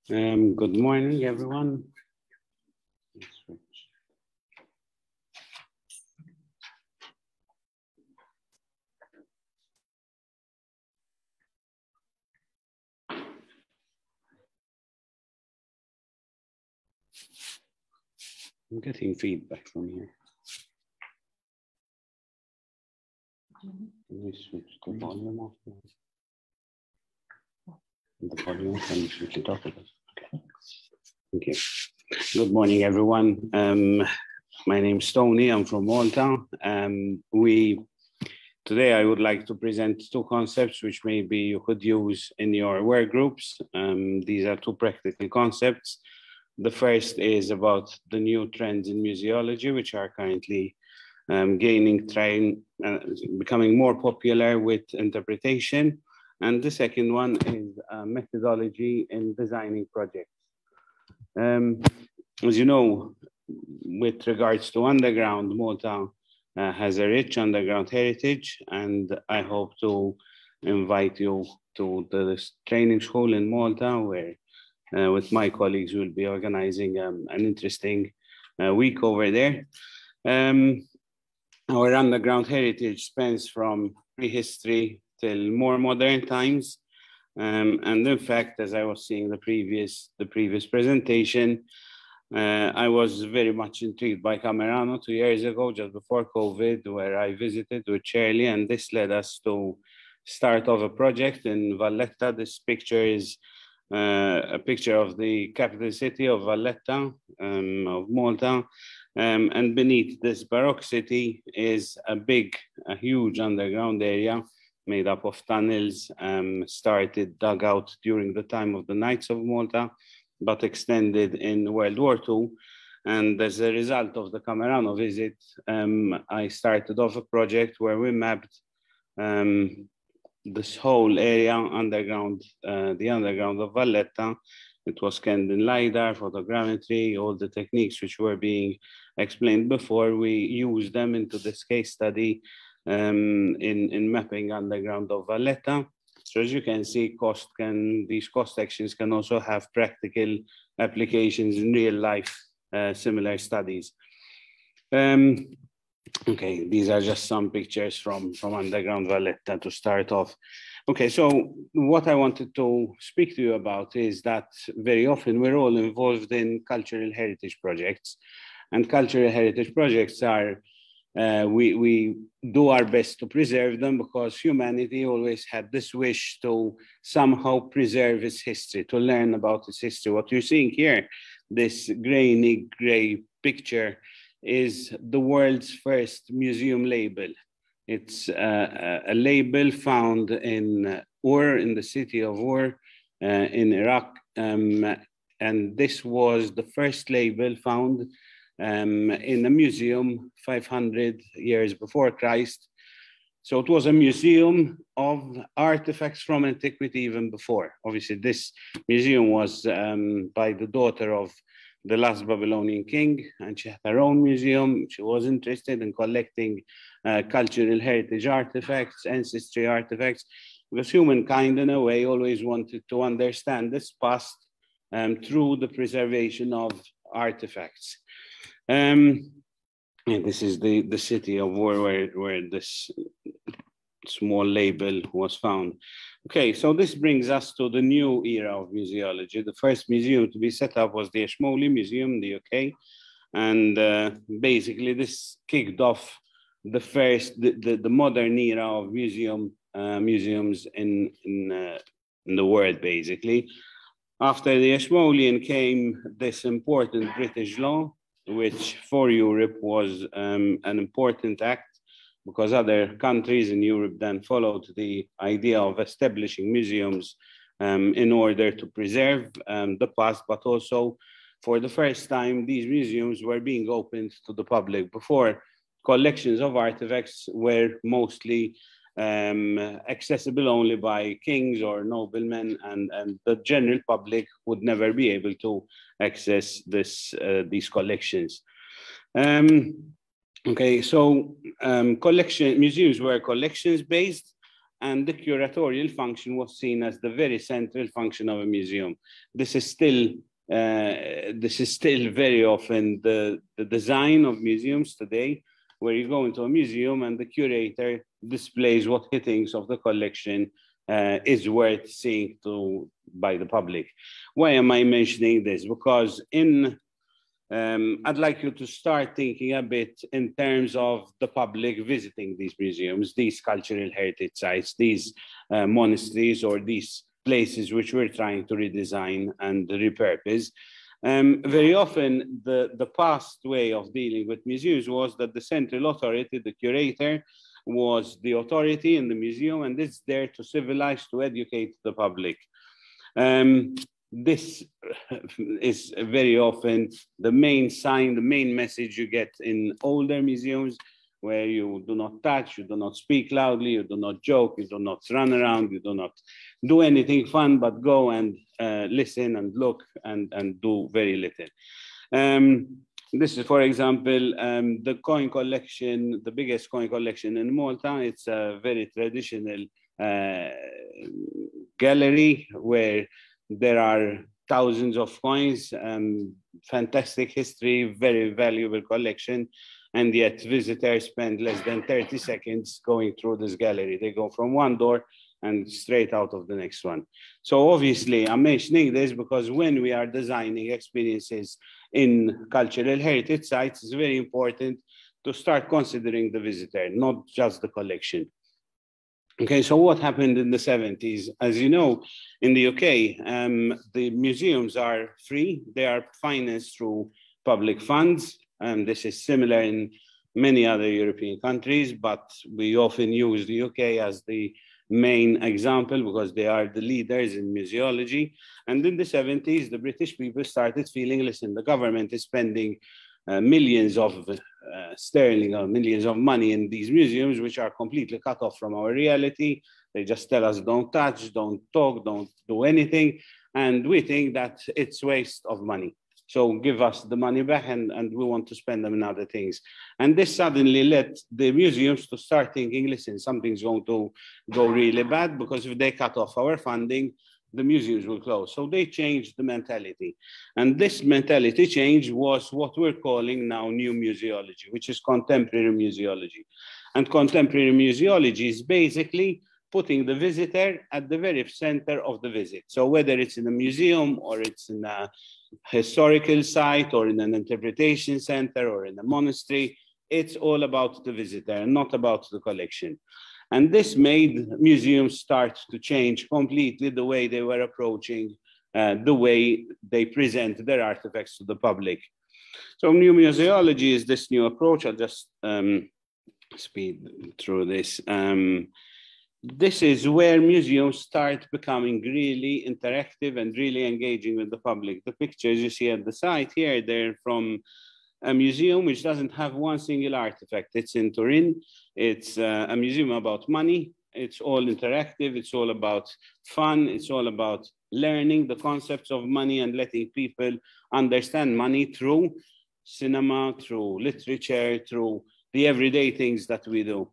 Good morning, everyone. I'm getting feedback from here. Can we switch the volume off? The volume, can you switch it off? Okay. Thank you. Good morning, everyone. My name's Tony. I'm from Malta. Today I would like to present two concepts which maybe you could use in your work groups. These are two practical concepts. The first is about the new trends in museology, which are currently becoming more popular with interpretation. And the second one is methodology in designing projects. As you know, with regards to underground, Malta has a rich underground heritage, and I hope to invite you to the training school in Malta, where with my colleagues we'll be organizing an interesting week over there. Our underground heritage spans from prehistory till more modern times. And in fact, as I was seeing the previous presentation, I was very much intrigued by Camerano 2 years ago, just before COVID, where I visited with Shirley, and this led us to start off a project in Valletta. This picture is a picture of the capital city of Valletta, of Malta. And beneath this Baroque city is a huge underground area made up of tunnels, dug out during the time of the Knights of Malta, but extended in World War II. And as a result of the Camerano visit, I started off a project where we mapped this whole area underground, the underground of Valletta. It was scanned in LiDAR, photogrammetry, all the techniques which were being explained before. We used them into this case study in mapping underground of Valletta. So as you can see, these cost sections can also have practical applications in real life, similar studies. Okay, these are just some pictures from underground Valletta to start off. Okay, so what I wanted to speak to you about is that very often we're all involved in cultural heritage projects, and cultural heritage projects are we do our best to preserve them because humanity always had this wish to somehow preserve its history, to learn about its history. What you're seeing here, this grainy gray picture, is the world's first museum label. It's a label found in Ur, in the city of Ur, in Iraq. And this was the first label found in a museum 500 years before Christ. So it was a museum of artifacts from antiquity even before. Obviously, this museum was by the daughter of the last Babylonian king, and she had her own museum. She was interested in collecting cultural heritage artifacts, ancestry artifacts, because humankind in a way always wanted to understand this past through the preservation of artifacts. And this is the city of Ur where this small label was found. Okay, so this brings us to the new era of museology. The first museum to be set up was the Ashmolean Museum in the UK. And basically this kicked off the modern era of museums in the world, basically. After the Ashmolean came this important British law, which for Europe was an important act, because other countries in Europe then followed the idea of establishing museums in order to preserve the past, but also for the first time, these museums were being opened to the public. Before, collections of artifacts were mostly accessible only by kings or noblemen, and the general public would never be able to access these collections. Okay, so museums were collections based, and the curatorial function was seen as the very central function of a museum. This is still very often the design of museums today, where you go into a museum and the curator displays what he thinks of the collection is worth seeing by the public. Why am I mentioning this? Because I'd like you to start thinking a bit in terms of the public visiting these museums, these cultural heritage sites, these monasteries, or these places which we're trying to redesign and repurpose. Very often, the past way of dealing with museums was that the central authority, the curator, was the authority in the museum, and it's there to civilize, to educate the public. This is very often the main sign, the main message you get in older museums, where you do not touch, you do not speak loudly, you do not joke, you do not run around, you do not do anything fun, but go and listen and look and do very little. This is, for example, the coin collection, the biggest coin collection in Malta. It's a very traditional gallery where there are thousands of coins, fantastic history, very valuable collection, and yet visitors spend less than 30 seconds going through this gallery. They go from one door and straight out of the next one. So obviously, I'm mentioning this because when we are designing experiences in cultural heritage sites, it's very important to start considering the visitor, not just the collection. Okay, so what happened in the 70s? As you know, in the UK, the museums are free. They are financed through public funds. And this is similar in many other European countries, but we often use the UK as the main example because they are the leaders in museology. And in the 70s, the British people started feeling, listen, the government is spending millions of sterling or millions of money in these museums, which are completely cut off from our reality. They just tell us don't touch, don't talk, don't do anything. And we think that it's waste of money. So give us the money back and we want to spend them in other things. And this suddenly led the museums to start thinking, listen, something's going to go really bad because if they cut off our funding, the museums will close. So they changed the mentality. And this mentality change was what we're calling now new museology, which is contemporary museology. And contemporary museology is basically putting the visitor at the very center of the visit. So whether it's in a museum or it's in a historical site or in an interpretation center or in a monastery, it's all about the visitor and not about the collection. And this made museums start to change completely the way they were approaching, the way they present their artifacts to the public. So new museology is this new approach. I'll just speed through this. This is where museums start becoming really interactive and really engaging with the public. The pictures you see at the site here, they're from a museum which doesn't have one single artifact. It's in Turin. It's a museum about money. It's all interactive. It's all about fun. It's all about learning the concepts of money and letting people understand money through cinema, through literature, through the everyday things that we do.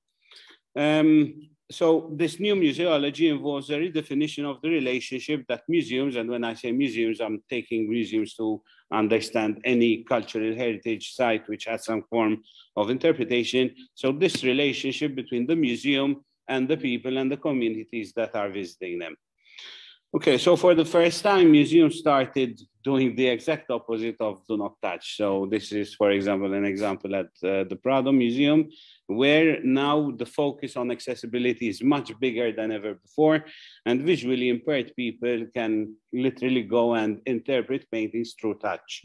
So this new museology involves a redefinition of the relationship that museums, and when I say museums, I'm taking museums to understand any cultural heritage site which has some form of interpretation. So this relationship between the museum and the people and the communities that are visiting them. Okay, so for the first time, museums started doing the exact opposite of do not touch. So this is, for example, an example at the Prado Museum, where now the focus on accessibility is much bigger than ever before, and visually impaired people can literally go and interpret paintings through touch.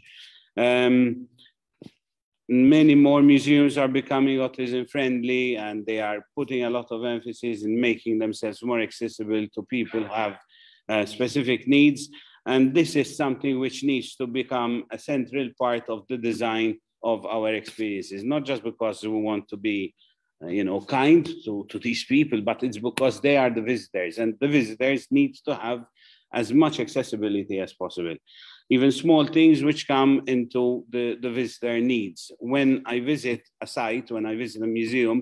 Many more museums are becoming autism friendly, and they are putting a lot of emphasis in making themselves more accessible to people who have specific needs. And this is something which needs to become a central part of the design of our experiences, not just because we want to be, kind to these people, but it's because they are the visitors, and the visitors need to have as much accessibility as possible. Even small things which come into the visitor needs. When I visit a site, when I visit a museum,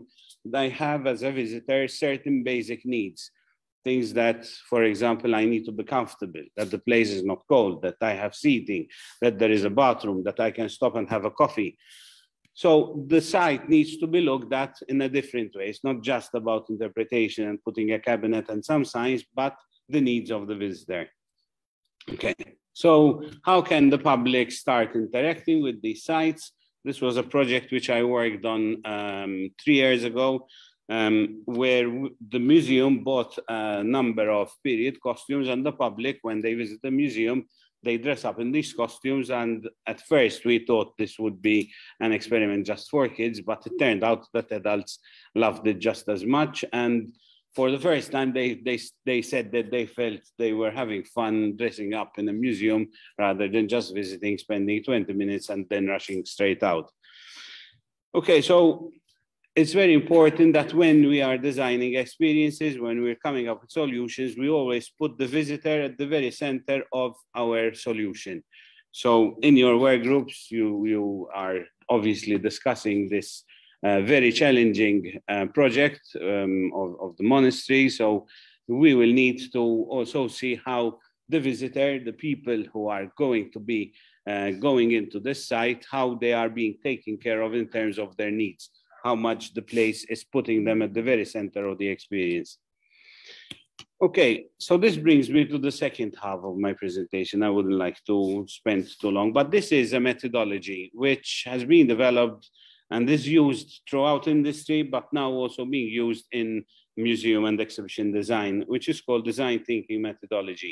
I have as a visitor certain basic needs. Things that, for example, I need to be comfortable, that the place is not cold, that I have seating, that there is a bathroom, that I can stop and have a coffee. So the site needs to be looked at in a different way. It's not just about interpretation and putting a cabinet and some signs, but the needs of the visitor. Okay, so how can the public start interacting with these sites? This was a project which I worked on 3 years ago, where the museum bought a number of period costumes, and the public, when they visit the museum, they dress up in these costumes. And at first we thought this would be an experiment just for kids, but it turned out that adults loved it just as much. And for the first time, they said that they felt they were having fun dressing up in a museum rather than just visiting, spending 20 minutes and then rushing straight out. Okay, so it's very important that when we are designing experiences, when we're coming up with solutions, we always put the visitor at the very center of our solution. So in your work groups, you are obviously discussing this very challenging project of the monastery. So we will need to also see how the visitor, the people who are going to be going into this site, how they are being taken care of in terms of their needs, how much the place is putting them at the very center of the experience. Okay, so this brings me to the second half of my presentation. I wouldn't like to spend too long, but this is a methodology which has been developed and is used throughout industry, but now also being used in museum and exhibition design, which is called design thinking methodology.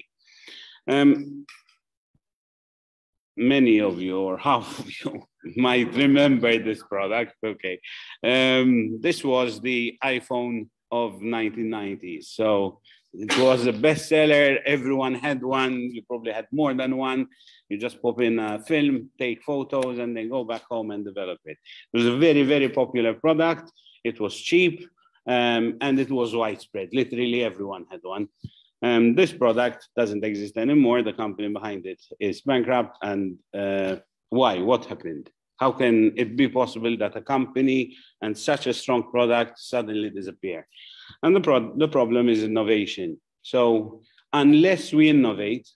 Many of you, or half of you, might remember this product. Okay, this was the iPhone of 1990s. So it was a bestseller. Everyone had one. You probably had more than one. You just pop in a film, take photos, and then go back home and develop it. It was a very, very popular product. It was cheap, and it was widespread. Literally everyone had one. This product doesn't exist anymore. The company behind it is bankrupt. And why? What happened? How can it be possible that a company and such a strong product suddenly disappear? And the problem is innovation. So unless we innovate,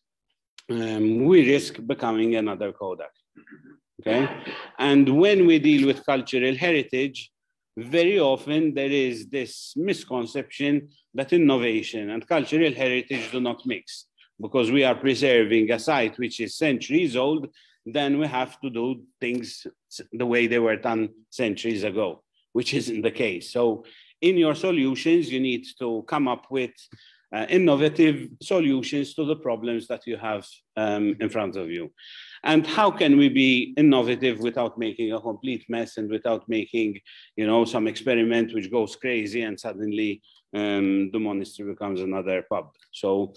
we risk becoming another Kodak. Okay? And when we deal with cultural heritage, very often there is this misconception that innovation and cultural heritage do not mix. Because we are preserving a site which is centuries old, then we have to do things the way they were done centuries ago, which isn't the case. So in your solutions, you need to come up with innovative solutions to the problems that you have in front of you. And how can we be innovative without making a complete mess and without making, you know, some experiment which goes crazy and suddenly the monastery becomes another pub? So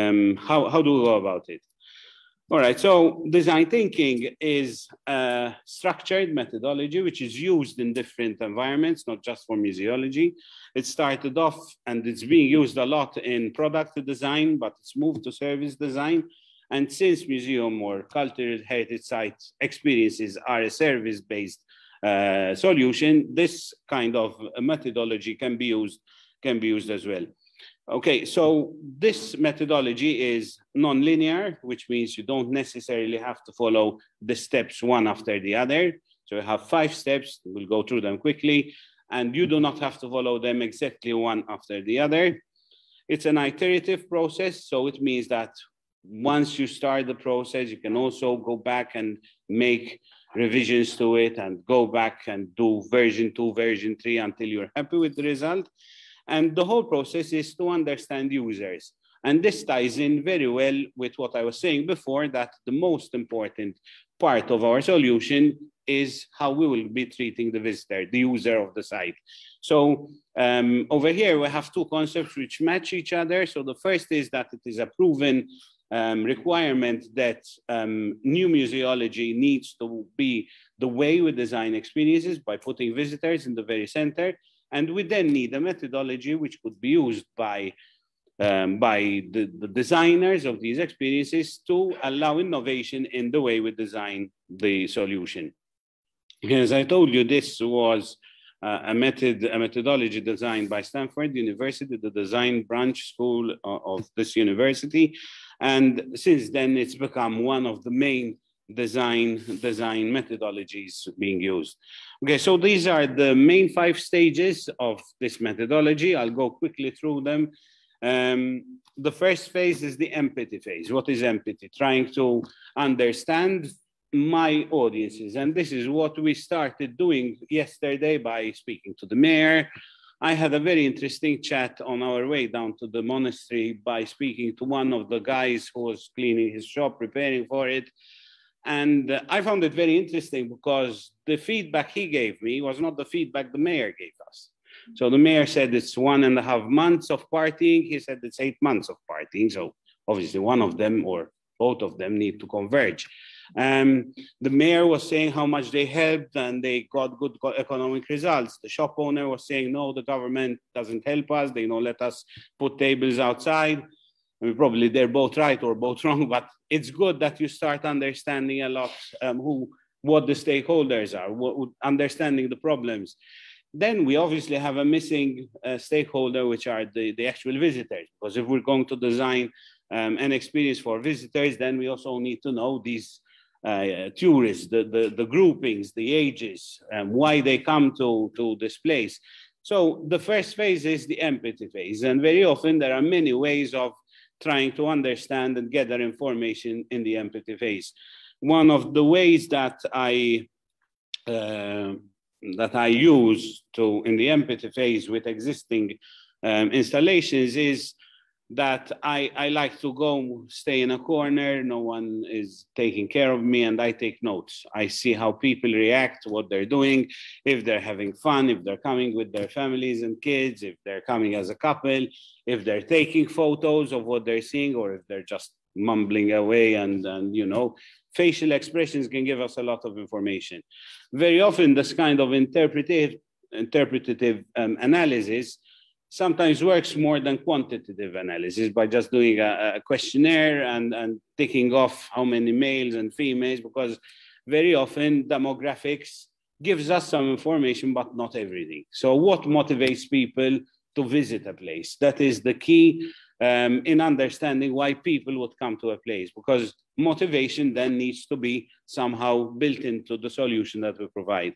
how do we go about it? All right, so design thinking is a structured methodology which is used in different environments, not just for museology. It started off and it's being used a lot in product design, but it's moved to service design. And since museum or cultural heritage site experiences are a service-based solution, this kind of methodology can be used as well. Okay, so this methodology is non-linear, which means you don't necessarily have to follow the steps one after the other. So you have 5 steps, we'll go through them quickly, and you do not have to follow them exactly one after the other. It's an iterative process, so it means that once you start the process, you can also go back and make revisions to it and go back and do version 2, version 3 until you're happy with the result. And the whole process is to understand users. And this ties in very well with what I was saying before, that the most important part of our solution is how we will be treating the visitor, the user of the site. So over here, we have 2 concepts which match each other. So the first is that it is a proven requirement that new museology needs to be the way we design experiences by putting visitors in the very center. And we then need a methodology which could be used by the designers of these experiences to allow innovation in the way we design the solution. As I told you, this was a methodology designed by Stanford University, the design branch school of this university. And since then, it's become one of the main design methodologies being used. Okay, so these are the main 5 stages of this methodology. I'll go quickly through them. The first phase is the empathy phase. What is empathy? Trying to understand my audiences. And this is what we started doing yesterday by speaking to the mayor. I had a very interesting chat on our way down to the monastery by speaking to one of the guys who was cleaning his shop, preparing for it. And I found it very interesting because the feedback he gave me was not the feedback the mayor gave us. So the mayor said it's 1.5 months of partying. He said it's 8 months of partying. So obviously one of them or both of them need to converge. The mayor was saying how much they helped and they got good economic results. The shop owner was saying, no, the government doesn't help us. They don't let us put tables outside. I mean, probably they're both right or both wrong, but it's good that you start understanding a lot what the stakeholders are, understanding the problems. Then we obviously have a missing stakeholder, which are the actual visitors. Because if we're going to design an experience for visitors, then we also need to know these tourists, the groupings, the ages, why they come to this place. So the first phase is the empathy phase. And very often there are many ways of trying to understand and gather information in the empathy phase. One of the ways that I use in the empathy phase with existing installations is that I like to go stay in a corner, no one is taking care of me, and I take notes. I see how people react, what they're doing, if they're having fun, if they're coming with their families and kids, if they're coming as a couple, if they're taking photos of what they're seeing, or if they're just mumbling away, and you know, facial expressions can give us a lot of information. Very often this kind of interpretative analysis sometimes works more than quantitative analysis by just doing a questionnaire and ticking off how many males and females, because very often demographics gives us some information, but not everything. So what motivates people to visit a place? That is the key in understanding why people would come to a place, because motivation then needs to be somehow built into the solution that we provide.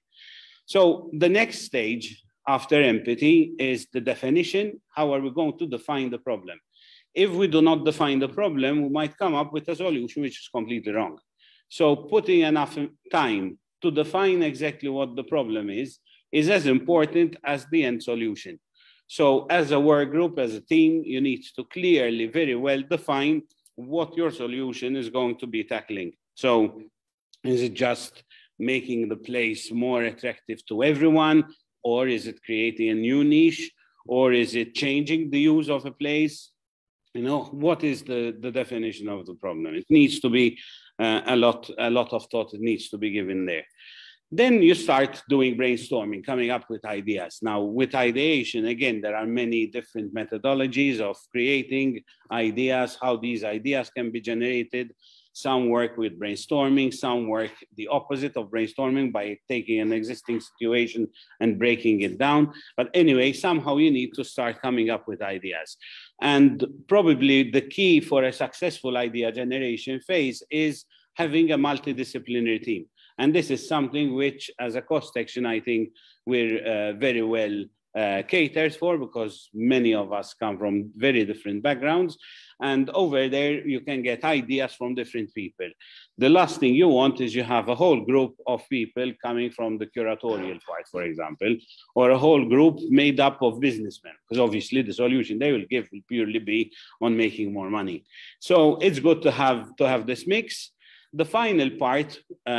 So the next stage after empathy is the definition. How are we going to define the problem? If we do not define the problem, we might come up with a solution which is completely wrong. So putting enough time to define exactly what the problem is as important as the end solution. So as a work group, as a team, you need to clearly, very well define what your solution is going to be tackling. So is it just making the place more attractive to everyone? Or is it creating a new niche? Or is it changing the use of a place? You know, what is the definition of the problem? It needs to be a lot of thought. It needs to be given there. Then you start doing brainstorming, coming up with ideas. Now, with ideation, again, there are many different methodologies of creating ideas, how these ideas can be generated. Some work with brainstorming, some work the opposite of brainstorming by taking an existing situation and breaking it down. But anyway, somehow you need to start coming up with ideas. And probably the key for a successful idea generation phase is having a multidisciplinary team. And this is something which, as a cost section, I think we're very well catered for, because many of us come from very different backgrounds. And over there, you can get ideas from different people. The last thing you want is you have a whole group of people coming from the curatorial part, for example, or a whole group made up of businessmen, because obviously the solution they will give will purely be on making more money. So it's good to have this mix. The final part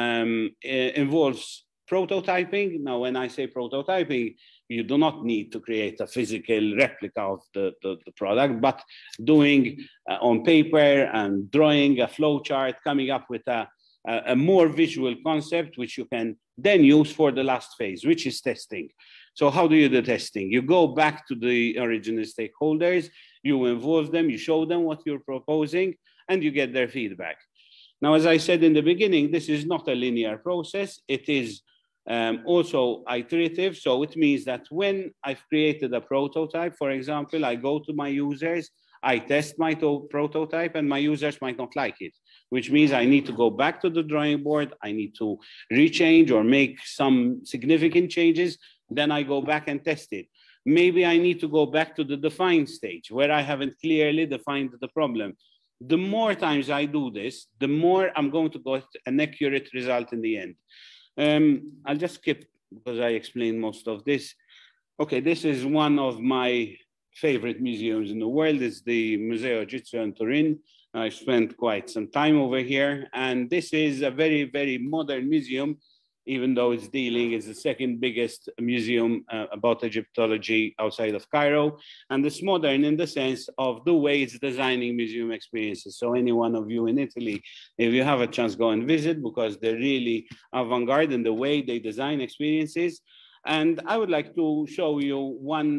involves prototyping. Now, when I say prototyping, you do not need to create a physical replica of the product, but doing on paper and drawing a flow chart, coming up with a more visual concept, which you can then use for the last phase, which is testing. So how do you do testing? You go back to the original stakeholders, you involve them, you show them what you're proposing, and you get their feedback. Now, as I said in the beginning, this is not a linear process. It is Also iterative. So it means that when I've created a prototype, for example, I go to my users, I test my prototype, and my users might not like it, which means I need to go back to the drawing board. I need to rechange or make some significant changes. Then I go back and test it. Maybe I need to go back to the define stage where I haven't clearly defined the problem. The more times I do this, the more I'm going to get an accurate result in the end. I'll just skip because I explained most of this. Okay, this is one of my favorite museums in the world. It's the Museo Egizio in Turin. I spent quite some time over here, and this is a very, very modern museum, even though it's the second biggest museum about Egyptology outside of Cairo. And it's modern in the sense of the way it's designing museum experiences. So any one of you in Italy, if you have a chance, go and visit, because they're really avant-garde in the way they design experiences. And I would like to show you one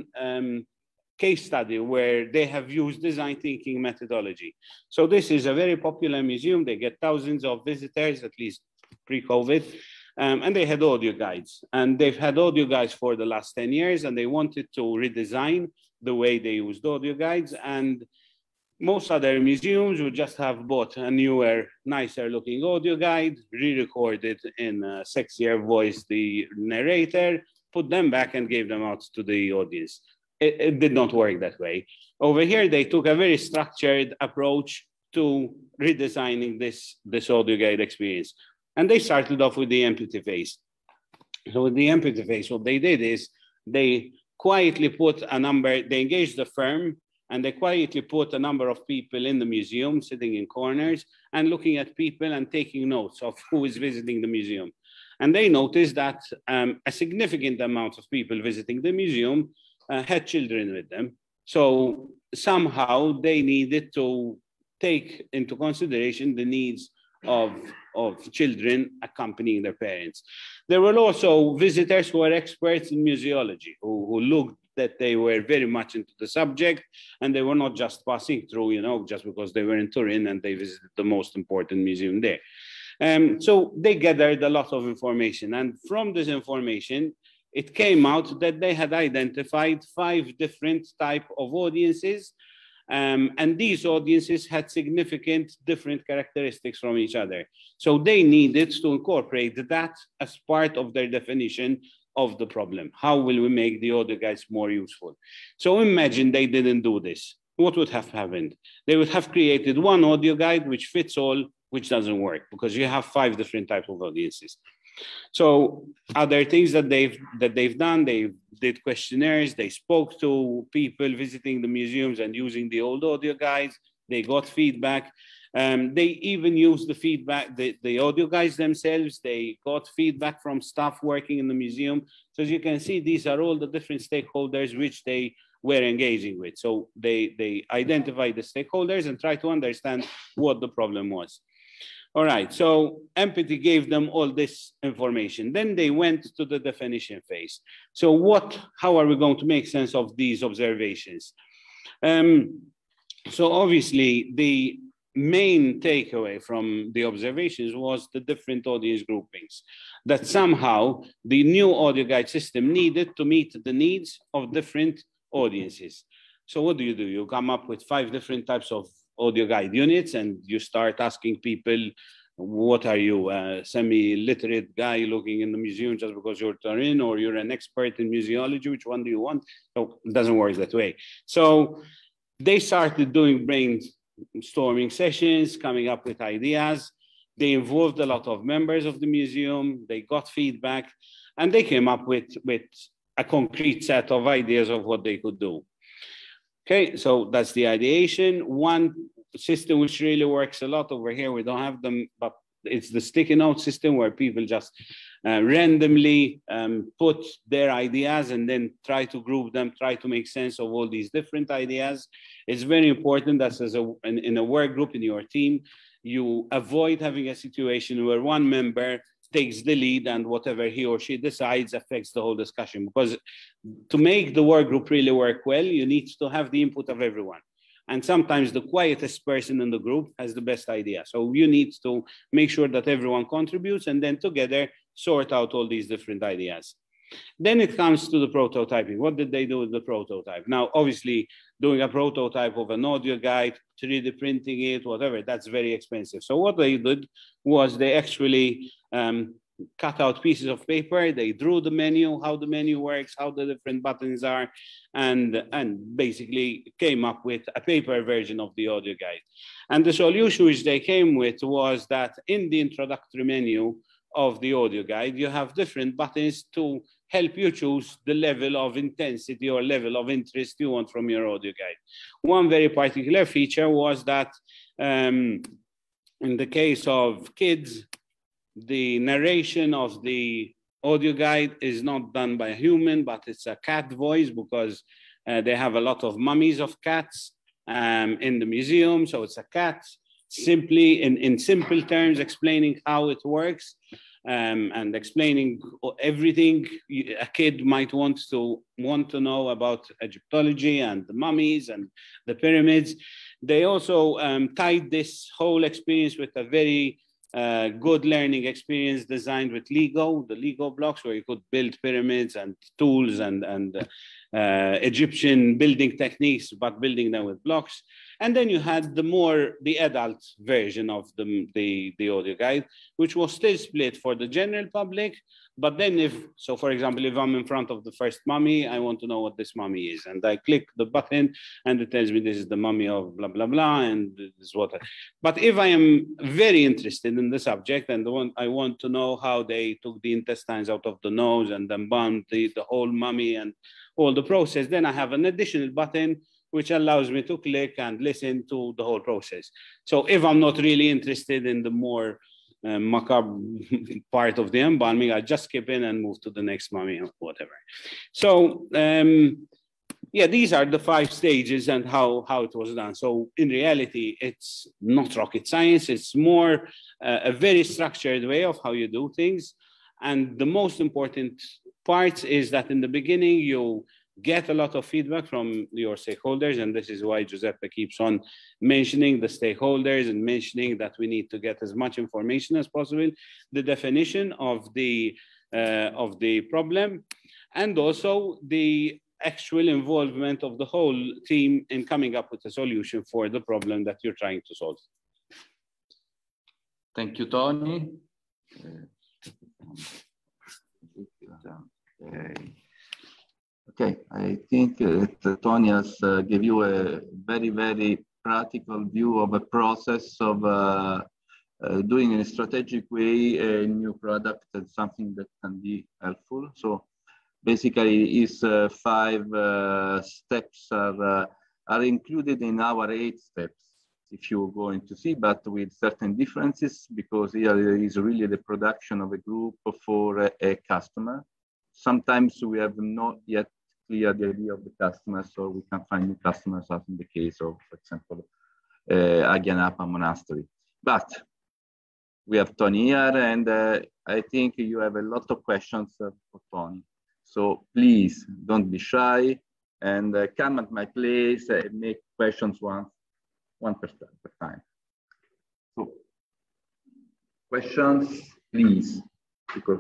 case study where they have used design thinking methodology. So this is a very popular museum. They get thousands of visitors, at least pre-COVID. And they had audio guides, and they've had audio guides for the last 10 years, and they wanted to redesign the way they used audio guides. And most other museums would just have bought a newer, nicer looking audio guide, re-recorded in a sexier voice the narrator, put them back and gave them out to the audience. It did not work that way. Over here, they took a very structured approach to redesigning this audio guide experience. And they started off with the empathy phase. So with the empathy phase, what they did is they quietly put a number, they engaged the firm, and they quietly put a number of people in the museum sitting in corners and looking at people and taking notes of who is visiting the museum. And they noticed that a significant amount of people visiting the museum had children with them. So somehow they needed to take into consideration the needs of children accompanying their parents. There were also visitors who were experts in museology, who looked that they were very much into the subject, and they were not just passing through, just because they were in Turin and they visited the most important museum there. So they gathered a lot of information, and from this information, it came out that they had identified 5 different types of audiences. And these audiences had significant different characteristics from each other. So they needed to incorporate that as part of their definition of the problem. How will we make the audio guides more useful? So imagine they didn't do this. What would have happened? They would have created one audio guide which fits all, which doesn't work, because you have 5 different types of audiences. So other things that they've done, they did questionnaires, they spoke to people visiting the museums and using the old audio guides, they got feedback. They even used the feedback, the audio guides themselves, they got feedback from staff working in the museum. So as you can see, these are all the different stakeholders which they were engaging with. So they identified the stakeholders and tried to understand what the problem was. All right, so empathy gave them all this information. Then they went to the definition phase. So how are we going to make sense of these observations? So obviously the main takeaway from the observations was the different audience groupings, that somehow the new audio guide system needed to meet the needs of different audiences. So what do? You come up with 5 different types of audio guide units, and you start asking people, what are you, a semi-literate guy looking in the museum just because you're Turin, or you're an expert in museology? Which one do you want? So it doesn't work that way. So they started doing brainstorming sessions, coming up with ideas. They involved a lot of members of the museum. They got feedback, and they came up with a concrete set of ideas of what they could do. Okay, so that's the ideation. One system which really works a lot over here, we don't have them, but it's the sticky note system, where people just randomly put their ideas and then try to group them, try to make sense of all these different ideas. It's very important that in a work group in your team, you avoid having a situation where one member takes the lead and whatever he or she decides affects the whole discussion. Because to make the work group really work well, you need to have the input of everyone. And sometimes the quietest person in the group has the best idea. So you need to make sure that everyone contributes, and then together sort out all these different ideas. Then it comes to the prototyping. What did they do with the prototype? Now, obviously, doing a prototype of an audio guide, 3D printing it, whatever, that's very expensive. So what they did was they actually cut out pieces of paper. They drew the menu, how the menu works, how the different buttons are, and basically came up with a paper version of the audio guide. And the solution which they came with was that in the introductory menu of the audio guide, you have different buttons to help you choose the level of intensity or level of interest you want from your audio guide. One very particular feature was that in the case of kids, the narration of the audio guide is not done by a human, but it's a cat voice, because they have a lot of mummies of cats in the museum. So it's a cat simply in simple terms explaining how it works. And explaining everything a kid might want to know about Egyptology and the mummies and the pyramids. They also tied this whole experience with a very good learning experience designed with Lego, the Lego blocks, where you could build pyramids and tools and Egyptian building techniques, but building them with blocks. And then you had the adult version of the audio guide, which was still split for the general public. But then for example, if I'm in front of the first mummy, I want to know what this mummy is. And I click the button and it tells me this is the mummy of blah, blah, blah, and this is what. But if I am very interested in the subject and I want to know how they took the intestines out of the nose and then bound the whole mummy and all the process, then I have an additional button which allows me to click and listen to the whole process. So if I'm not really interested in the more macabre part of the embalming, I just skip in and move to the next mummy or whatever. So yeah, these are the 5 stages and how it was done. So in reality, it's not rocket science. It's more a very structured way of how you do things. And the most important part is that in the beginning, you get a lot of feedback from your stakeholders. And this is why Giuseppe keeps on mentioning the stakeholders and mentioning that we need to get as much information as possible, the definition of the problem, and also the actual involvement of the whole team in coming up with a solution for the problem that you're trying to solve. Thank you, Tony. Okay, I think that Tony has gave you a very, very practical view of a process of doing in a strategic way a new product and something that can be helpful. So basically, his 5 steps are included in our 8 steps, if you're going to see, but with certain differences, because here is really the production of a group for a customer. Sometimes we have not yet clear the idea of the customer, so we can find new customers, as in the case of, for example, Agya Napa Monastery. But we have Tony here, and I think you have a lot of questions for Tony. So please don't be shy and come at my place and make questions one per time. So questions, please, because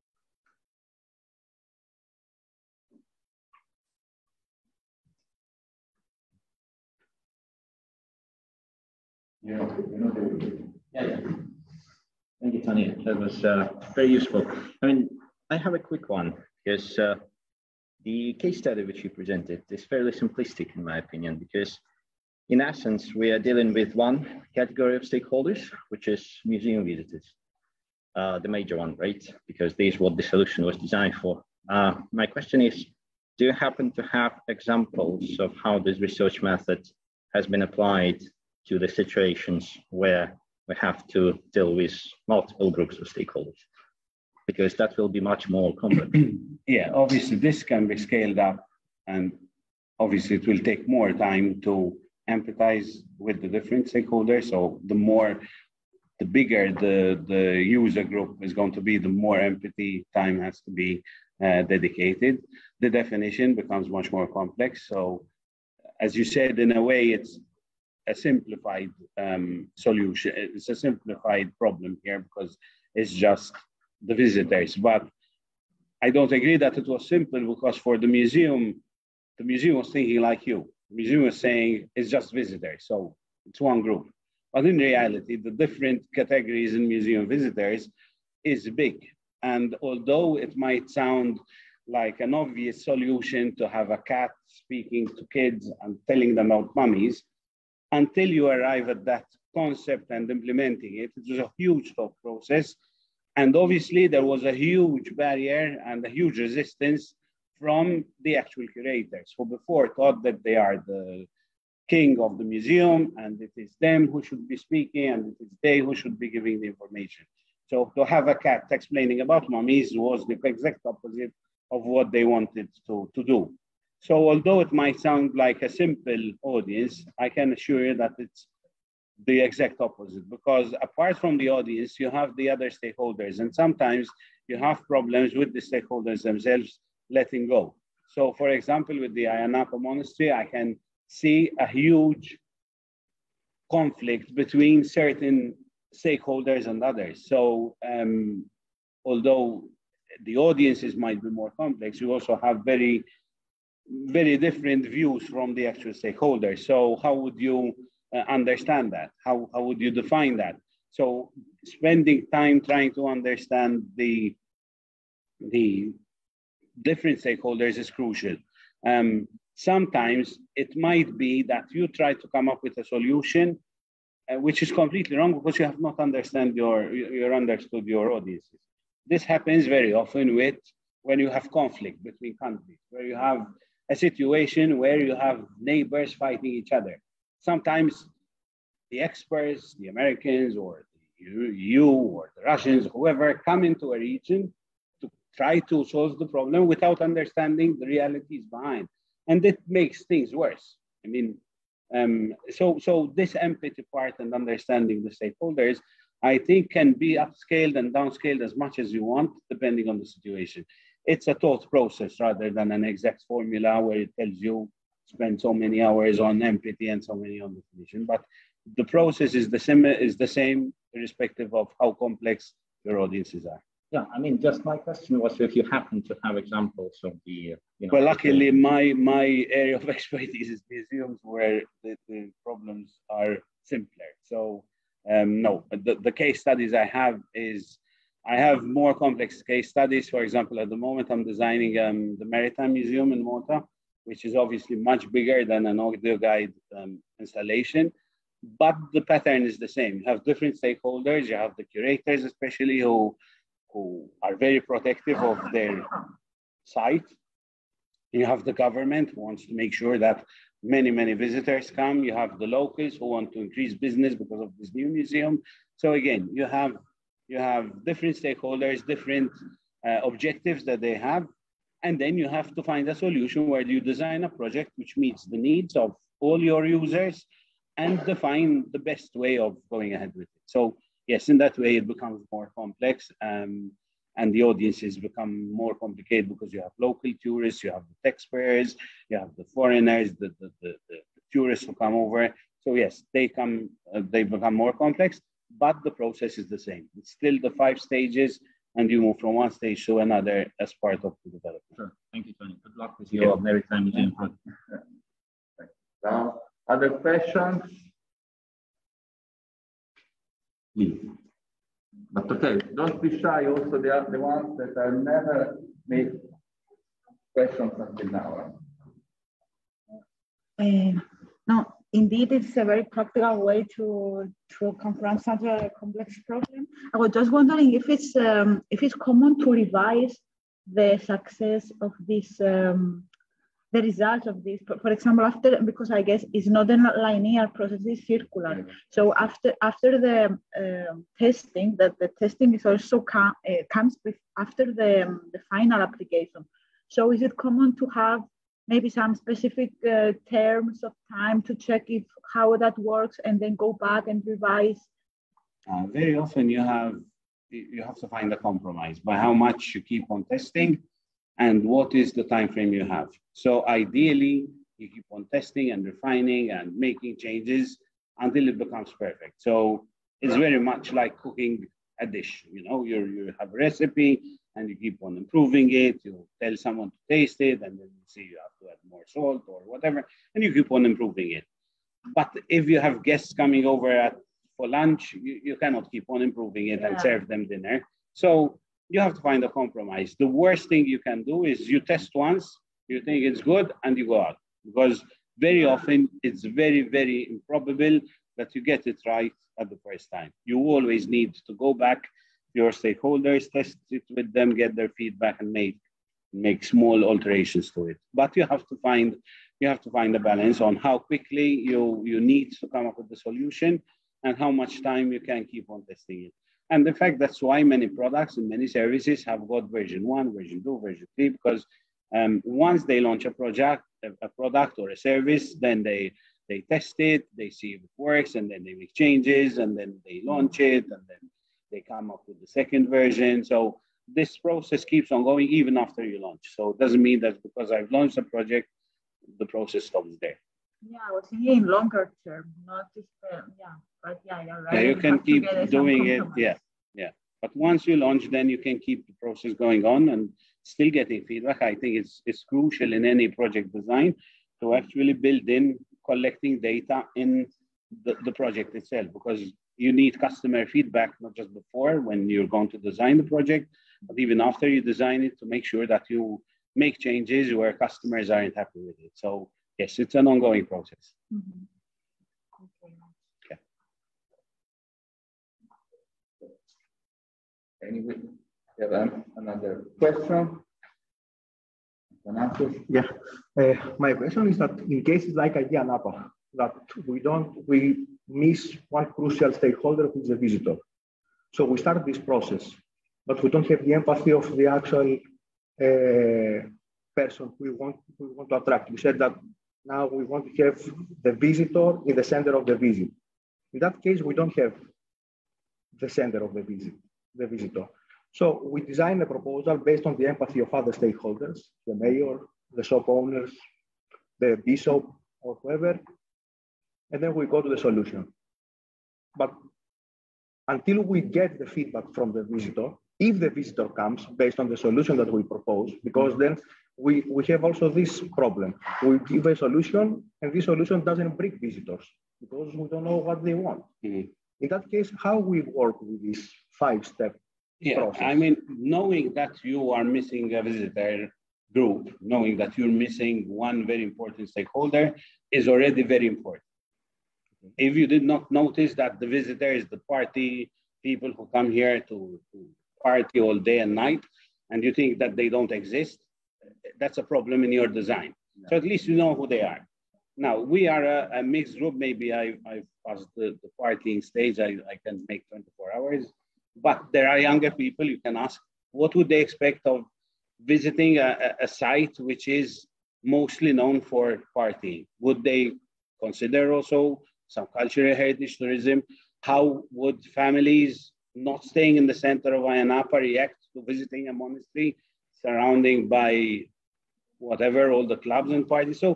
Yeah. Thank you, Tony. That was very useful. I mean, I have a quick one, because the case study which you presented is fairly simplistic, in my opinion, because in essence, we are dealing with one category of stakeholders, which is museum visitors, the major one, right? Because this is what the solution was designed for. My question is, do you happen to have examples of how this research method has been applied to the situations where we have to deal with multiple groups of stakeholders? Because that will be much more complex. Yeah, obviously this can be scaled up, and obviously it will take more time to empathize with the different stakeholders. So the bigger the user group is going to be, the more empathy time has to be dedicated. The definition becomes much more complex. So as you said, in a way, it's a simplified solution. It's a simplified problem here, because it's just the visitors. But I don't agree that it was simple, because for the museum was thinking like you. The museum was saying it's just visitors, so it's one group. But in reality, the different categories in museum visitors is big. And although it might sound like an obvious solution to have a cat speaking to kids and telling them about mummies, until you arrive at that concept and implementing it, it was a huge thought process. And obviously there was a huge barrier and a huge resistance from the actual curators, who before thought that they are the king of the museum and it is them who should be speaking and it is they who should be giving the information. So to have a cat explaining about mummies was the exact opposite of what they wanted to do. So although it might sound like a simple audience, I can assure you that it's the exact opposite, because apart from the audience, you have the other stakeholders, and sometimes you have problems with the stakeholders themselves letting go. So for example, with the Ayia Napa Monastery, I can see a huge conflict between certain stakeholders and others. So although the audiences might be more complex, you also have very, very different views from the actual stakeholders. So how would you understand that? How would you define that? So spending time trying to understand the different stakeholders is crucial. Sometimes it might be that you try to come up with a solution which is completely wrong because you have not understood your audiences. This happens very often when you have conflict between countries, where you have a situation where you have neighbors fighting each other. Sometimes the experts, the Americans or the EU or the Russians, whoever, come into a region to try to solve the problem without understanding the realities behind. And it makes things worse. I mean, so this empathy part and understanding the stakeholders, I think, can be upscaled and downscaled as much as you want, depending on the situation. It's a thought process rather than an exact formula where it tells you spend so many hours on empathy and so many on definition. But the process is the same, irrespective of how complex your audiences are. Yeah, I mean, just my question was if you happen to have examples of the, Well, luckily, my area of expertise is museums where the problems are simpler. So no, the case studies I have more complex case studies. For example, at the moment, I'm designing the Maritime Museum in Malta, which is obviously much bigger than an audio guide installation. But the pattern is the same. You have different stakeholders. You have the curators, especially, who are very protective of their site. You have the government who wants to make sure that many visitors come. You have the locals who want to increase business because of this new museum. So again, you have different stakeholders, different objectives that they have. And then you have to find a solution where you design a project which meets the needs of all your users and define the best way of going ahead with it. So yes, in that way, it becomes more complex and the audiences become more complicated because you have local tourists, you have the experts, you have the foreigners, the tourists who come over. So yes, they become more complex, but the process is the same. It's still the 5 stages, and you move from one stage to another as part of the development. Sure. Thank you, Tony. Good luck with your Maritime Museum project. Now, other questions? Please. But okay, don't be shy. Also, they are the ones that have never made questions until now. No, indeed, it's a very practical way to confront such a complex problem. I was just wondering if it's common to revise the success of this, the results of this. For example, because I guess it's not a linear process; it's circular. So after the testing, that the testing is also comes after the final application. So is it common to have maybe some specific terms of time to check how that works and then go back and revise? Very often you have to find a compromise by how much you keep on testing and what is the time frame you have. So ideally, you keep on testing and refining and making changes until it becomes perfect. So it's very much like cooking a dish. You know, you have a recipe and you keep on improving it. You tell someone to taste it, and then you see you have to add more salt or whatever, and you keep on improving it. But if you have guests coming over for lunch, you cannot keep on improving it and serve them dinner. So you have to find a compromise. The worst thing you can do is you test once, you think it's good, and you go out. Because very often it's very, very improbable that you get it right at the first time. You always need to go back to your stakeholders, test it with them, get their feedback, and make small alterations to it. But you have to find a balance on how quickly you need to come up with the solution and how much time you can keep on testing it. And in fact, that's why many products and many services have got version 1, version 2, version 3, because once they launch a product or a service, then they test it, they see if it works, and then they make changes, and then they launch it, and then they come up with the second version. So this process keeps on going even after you launch. So it doesn't mean that because I've launched a project, the process stops there. Yeah, I was thinking in longer term, not just, but you're right. Yeah, you can keep doing it, yeah. But once you launch, then you can keep the process going on and still getting feedback. I think it's crucial in any project design to actually build in collecting data in the project itself, because you need customer feedback, not just before when you're going to design the project, but even after you design it, to make sure that you make changes where customers aren't happy with it. So yes, it's an ongoing process. Mm-hmm. Okay. Anyway, you have another question? Yeah, my question is that in cases like IKEA Napa, that we miss one crucial stakeholder, who is the visitor. So we start this process, but we don't have the empathy of the actual person we want to attract. You said that now we want to have the visitor in the center of the visit. In that case, we don't have the center of the visitor. So we design a proposal based on the empathy of other stakeholders, the mayor, the shop owners, the bishop, or whoever, and then we go to the solution. But until we get the feedback from the visitor, if the visitor comes based on the solution that we propose, because then we have also this problem. We give a solution, and this solution doesn't bring visitors because we don't know what they want. Mm-hmm. In that case, how we work with this 5-step process? I mean, knowing that you are missing a visitor group, knowing that you're missing one very important stakeholder is already very important. If you did not notice that the visitor is the party people who come here to party all day and night, and you think that they don't exist, that's a problem in your design. So at least you know who they are. Now, we are a mixed group. Maybe I've passed the partying stage. I can make 24 hours. But there are younger people. You can ask, what would they expect of visiting a site which is mostly known for partying? Would they consider also some cultural heritage tourism? How would families not staying in the center of Ayia Napa react to visiting a monastery surrounding by whatever, all the clubs and parties? So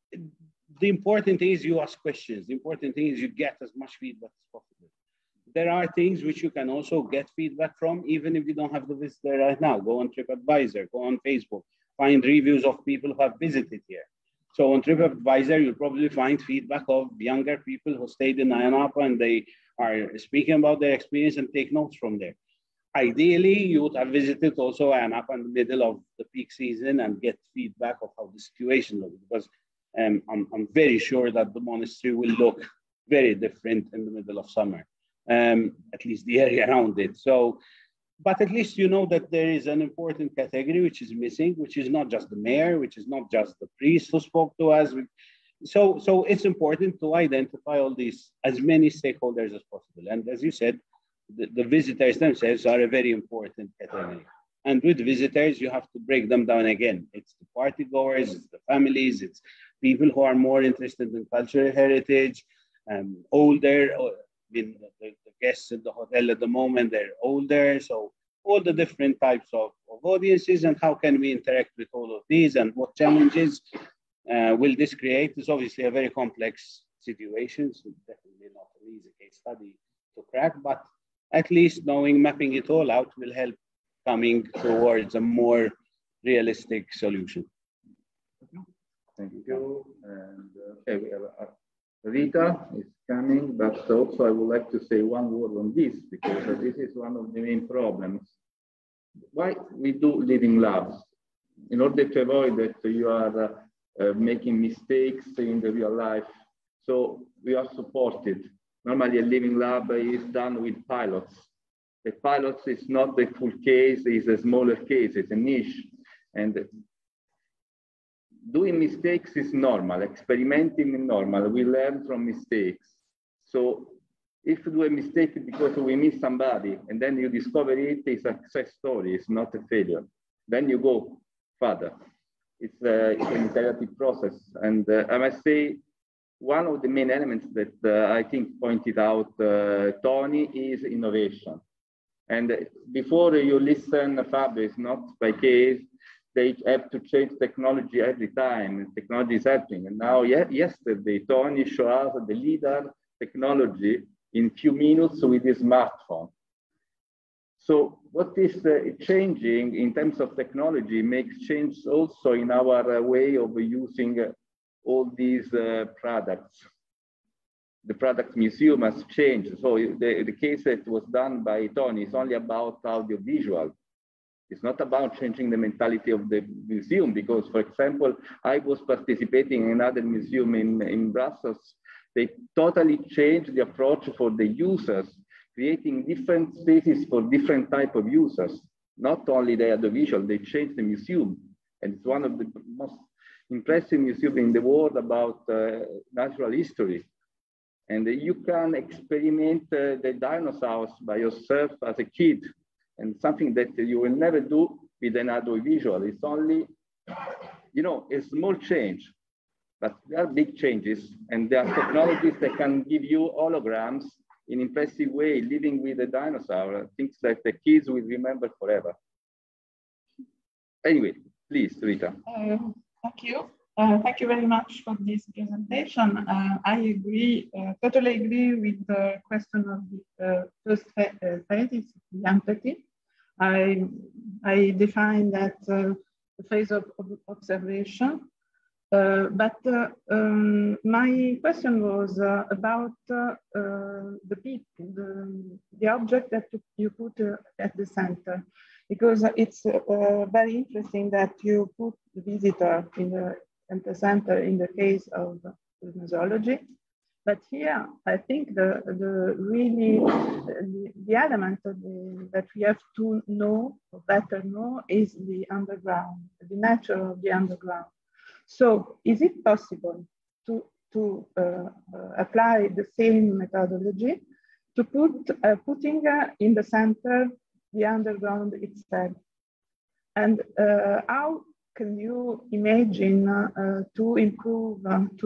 the important thing is you ask questions. The important thing is you get as much feedback as possible. There are things which you can also get feedback from, even if you don't have the visitor right now. Go on TripAdvisor, go on Facebook, find reviews of people who have visited here. So on TripAdvisor, you'll probably find feedback of younger people who stayed in Ayia Napa, and they are speaking about their experience and take notes from there. Ideally, you would have visited also Ayia Napa in the middle of the peak season and get feedback of how the situation looks, because I'm very sure that the monastery will look very different in the middle of summer, at least the area around it. So, but at least you know that there is an important category which is missing, which is not just the mayor, which is not just the priest who spoke to us. So it's important to identify all these, as many stakeholders as possible. And as you said, the visitors themselves are a very important category. And with visitors, you have to break them down again. It's the party goers, it's the families, it's people who are more interested in cultural heritage, older. The guests at the hotel at the moment, they're older. So all the different types of audiences, and how can we interact with all of these, and what challenges will this create? It's obviously a very complex situation. So definitely not an easy case study to crack, but at least knowing, mapping it all out will help coming towards a more realistic solution. Thank you. And okay, we have Rita is coming, but also I would like to say one word on this, because this is one of the main problems. Why we do living labs? In order to avoid that you are making mistakes in the real life. So we are supported. Normally a living lab is done with pilots. The pilots is not the full case, it's a smaller case, it's a niche. And doing mistakes is normal, experimenting is normal, we learn from mistakes. So if you do a mistake because we miss somebody and then you discover it, it's a success story, it's not a failure. Then you go further. It's an iterative process. And I must say, one of the main elements that I think pointed out Tony is innovation. And before you listen, Fabio, it's not by case, they have to change technology every time. Technology is happening. And now, yesterday, Tony showed us the LiDAR technology in few minutes with his smartphone. So what is changing in terms of technology makes change also in our way of using all these products. The product museum has changed. So the case that was done by Tony is only about audiovisual. It's not about changing the mentality of the museum, because, for example, I was participating in another museum in Brussels. They totally changed the approach for the users, creating different spaces for different type of users. Not only the audiovisual, they changed the museum. And it's one of the most impressive museums in the world about natural history. And you can experiment the dinosaurs by yourself as a kid, and something that you will never do with an audiovisual. It's only, you know, a small change, but there are big changes, and there are technologies that can give you holograms in impressive way, living with a dinosaur, things that the kids will remember forever. Anyway, please, Rita. Thank you. Thank you very much for this presentation. I agree, totally agree with the question of the first phase, the empathy. I define that the phase of observation. But my question was about the people, the object that you put at the center, because it's very interesting that you put the visitor at the center in the case of museology. But here, I think the element that we have to know, or better know, is the underground, the nature of the underground. So is it possible to apply the same methodology to putting in the center the underground itself? And how can you imagine to improve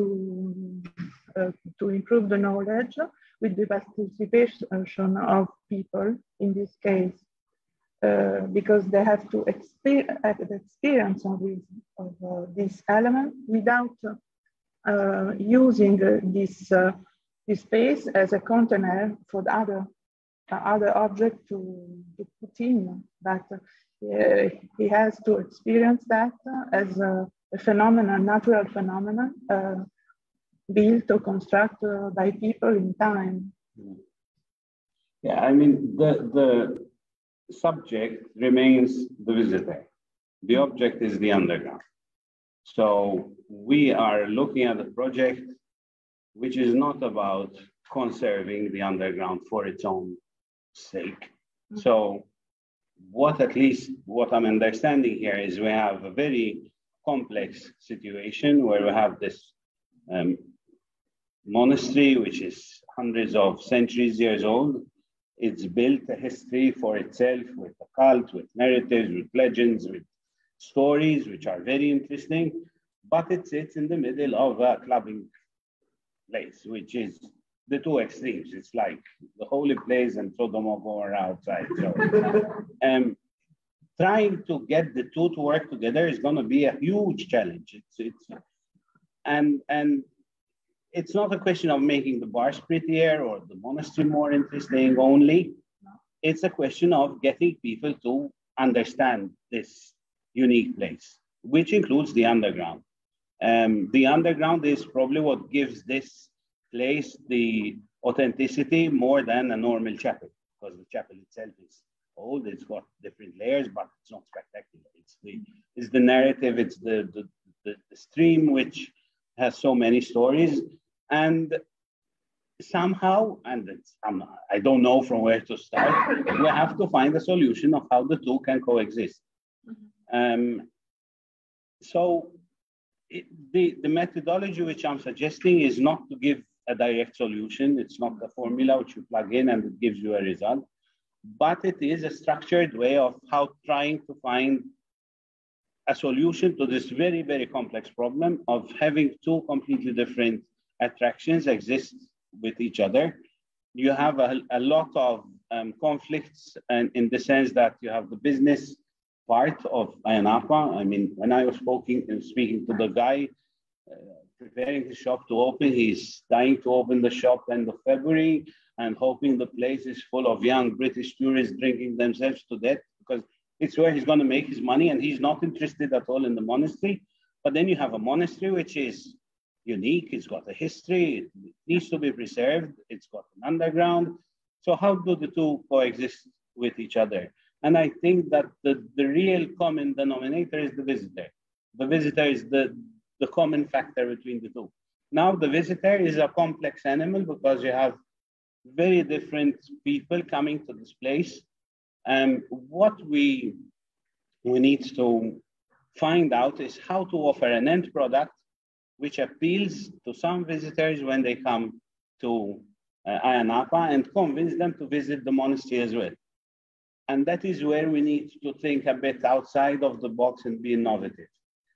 the knowledge with the participation of people in this case? Because they have to have the experience of this element without using this space as a container for the other object to put in. But he has to experience that as a phenomenon, natural phenomenon, built or constructed by people in time. Yeah, I mean, the subject remains the visitor. The object is the underground. So we are looking at a project which is not about conserving the underground for its own sake. So at least what I'm understanding here is we have a very complex situation where we have this monastery, which is hundreds of years old. It's built a history for itself with a cult, with narratives, with legends, with stories, which are very interesting, but it sits in the middle of a clubbing place, which is the two extremes. It's like the holy place and Sodom and Gomorrah outside. So trying to get the two to work together is going to be a huge challenge. And it's not a question of making the bars prettier or the monastery more interesting only. it's a question of getting people to understand this unique place, which includes the underground. The underground is probably what gives this place the authenticity more than a normal chapel, because the chapel itself is old, it's got different layers, but it's not spectacular. It's the narrative, it's the stream which has so many stories. And somehow, I don't know from where to start, we have to find a solution of how the two can coexist. So the methodology which I'm suggesting is not to give a direct solution. It's not a formula which you plug in and it gives you a result, but it is a structured way of how trying to find a solution to this very, very complex problem of having two completely different attractions exist with each other. You have a lot of conflicts, and in the sense that you have the business part of Ayia Napa. I mean, when I was speaking to the guy preparing his shop to open, he's dying to open the shop end of February and hoping the place is full of young British tourists drinking themselves to death, because it's where he's going to make his money, and he's not interested at all in the monastery. But then you have a monastery which is unique, it's got a history, it needs to be preserved, it's got an underground. So how do the two coexist with each other? And I think that the real common denominator is the visitor. The visitor is the common factor between the two. Now the visitor is a complex animal because you have very different people coming to this place. What we need to find out is how to offer an end product which appeals to some visitors when they come to Ayia Napa and convince them to visit the monastery as well. And that is where we need to think a bit outside of the box and be innovative.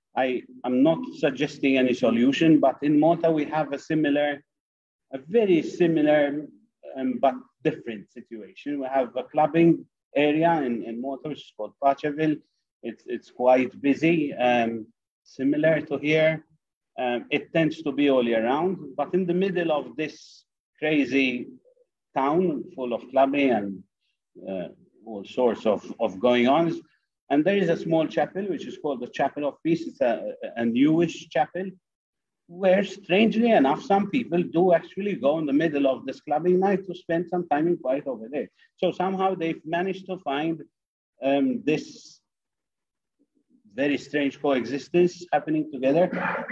I'm not suggesting any solution, but in Malta we have a very similar but different situation. We have a clubbing area in Malta, which is called Pacheville. It's quite busy, similar to here. It tends to be all year round, but in the middle of this crazy town full of clubbing and all sorts of going-ons, and there is a small chapel, which is called the Chapel of Peace. It's a newish chapel, where strangely enough, some people do actually go in the middle of this clubbing night to spend some time in quiet over there. So somehow they've managed to find this very strange coexistence happening together.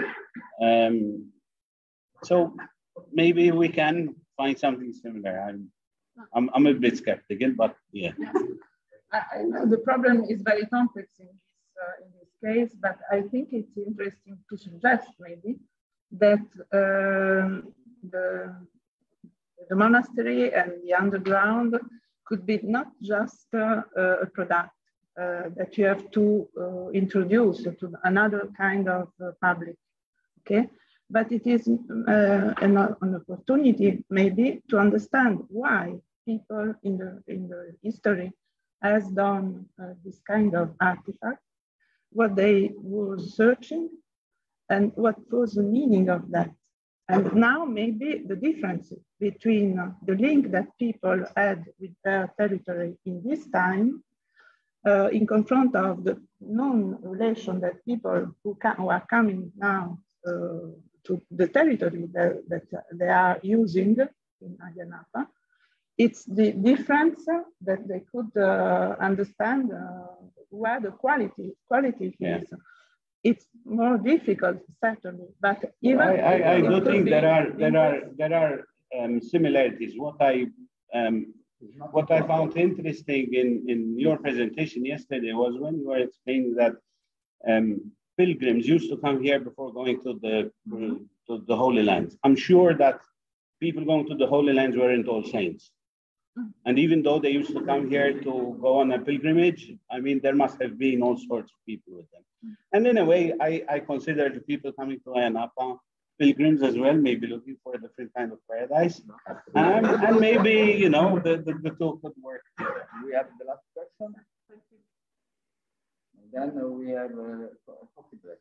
So maybe we can find something similar. I'm a bit skeptical, but yeah. I know the problem is very complex in this case, but I think it's interesting to suggest maybe that the monastery and the underground could be not just a product that you have to introduce to another kind of public, okay? But it is an opportunity maybe to understand why people in the history has done this kind of artifact, what they were searching, and what was the meaning of that. And now maybe the difference between the link that people had with their territory in this time in confront of the non-relation that people who are coming now to the territory that they are using in Ayia Napa, it's the difference that they could understand where the quality is. It's more difficult, certainly, but even I do think there are similarities. What I found interesting in your presentation yesterday was when you were explaining that pilgrims used to come here before going to the Holy Lands. I'm sure that people going to the Holy Lands weren't all saints. And even though they used to come here to go on a pilgrimage, I mean, there must have been all sorts of people with them. And in a way, I consider the people coming to Ayia Napa pilgrims as well, maybe looking for a different kind of paradise. And maybe, you know, the two could work together. We have the last question. And then we have a coffee break.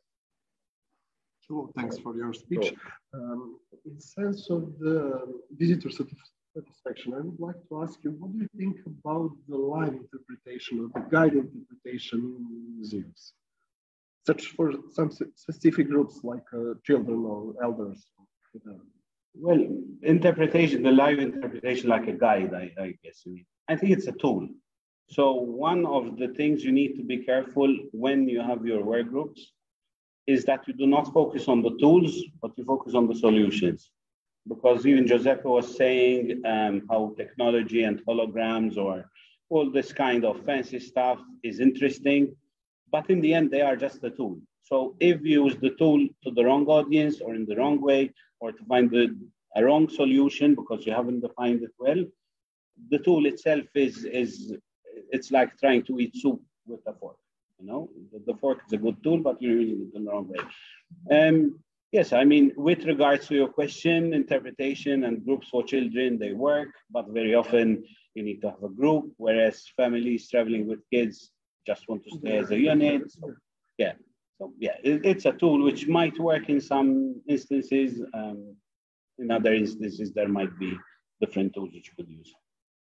So thanks for your speech. In sense of the visitor satisfaction, I would like to ask you, what do you think about the line interpretation or the guide interpretation in museums, such for some specific groups like children or elders? Well, interpretation, the live interpretation like a guide, I guess. I think it's a tool. So one of the things you need to be careful when you have your work groups is that you do not focus on the tools, but you focus on the solutions. Because even Giuseppe was saying how technology and holograms or all this kind of fancy stuff is interesting, but in the end, they are just a tool. So if you use the tool to the wrong audience or in the wrong way, or to find a wrong solution because you haven't defined it well, the tool itself it's like trying to eat soup with a fork. You know, the fork is a good tool, but you're using it in the wrong way. Yes, I mean, with regards to your question, interpretation and groups for children, they work, but very often you need to have a group, whereas families traveling with kids just want to stay as a unit. So, yeah, it's a tool which might work in some instances. In other instances, there might be different tools which you could use.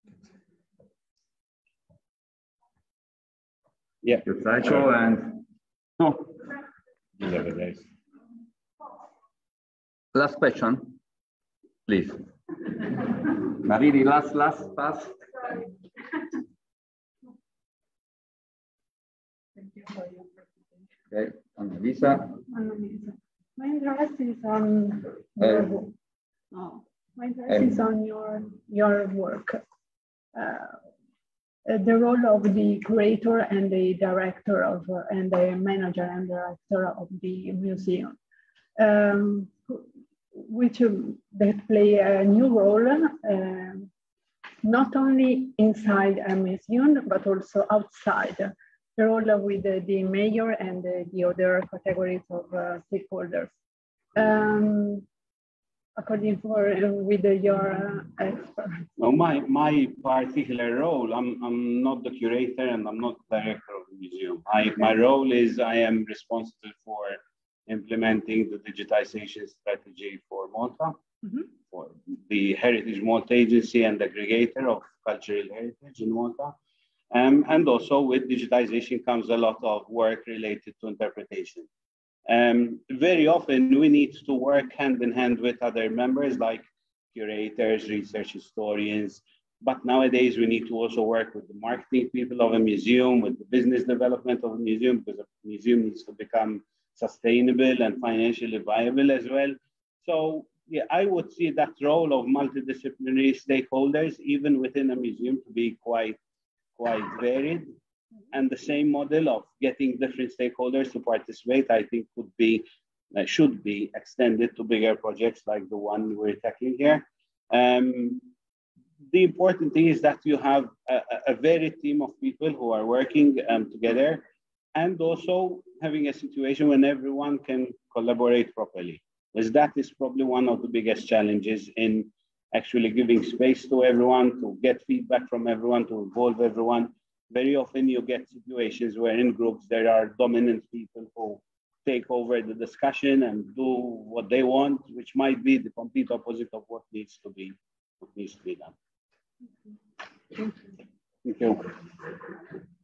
Yeah. Thank you, Tycho, and no. Last question, please. Marini, last, fast. Thank you for your presentation. Okay, Annalisa. My interest is on your work. The role of the curator and the director and the manager and director of the museum, which that play a new role, not only inside a museum, but also outside. The role with the mayor and the other categories of stakeholders. According with your expert. No, my particular role, I'm not the curator and I'm not the director of the museum. My role is I am responsible for implementing the digitization strategy for Malta, for the Heritage Malta Agency and aggregator of cultural heritage in Malta. And also with digitization comes a lot of work related to interpretation. Very often we need to work hand in hand with other members like curators, research historians, but nowadays we need to also work with the marketing people of a museum, with the business development of a museum, because a museum needs to become sustainable and financially viable as well. So yeah, I would see that role of multidisciplinary stakeholders, even within a museum, to be quite varied. And the same model of getting different stakeholders to participate, I think should be extended to bigger projects like the one we're tackling here. The important thing is that you have a varied team of people who are working together, and also having a situation when everyone can collaborate properly. Because that is probably one of the biggest challenges in actually giving space to everyone, to get feedback from everyone, to involve everyone. Very often you get situations where in groups there are dominant people who take over the discussion and do what they want, which might be the complete opposite of what needs to be done. Thank you.